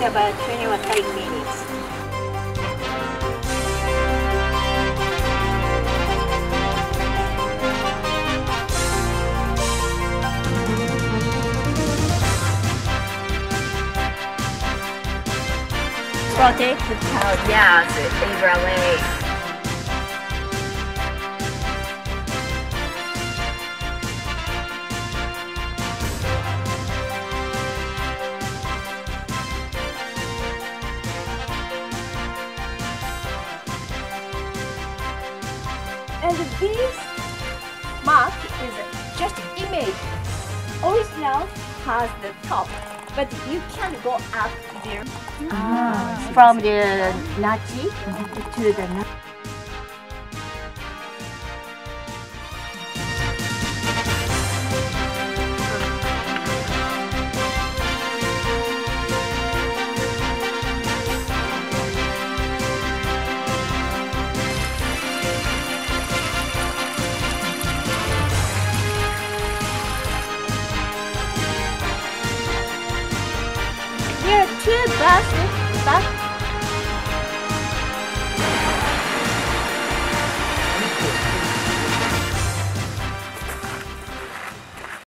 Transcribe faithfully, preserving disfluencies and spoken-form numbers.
about twenty or thirty minutes. Protect the child, yes, in relay. And this mark is just image. Original has the top, but you can't go up there. Ah, from the Nachi to the